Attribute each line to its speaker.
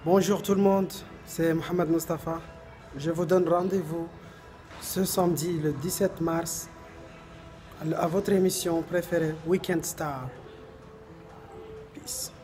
Speaker 1: Bonjour tout le monde, c'est Mohamed Mustafa. Je vous donne rendez-vous ce samedi, le 17 mars, à votre émission préférée, Weekend Star. Peace.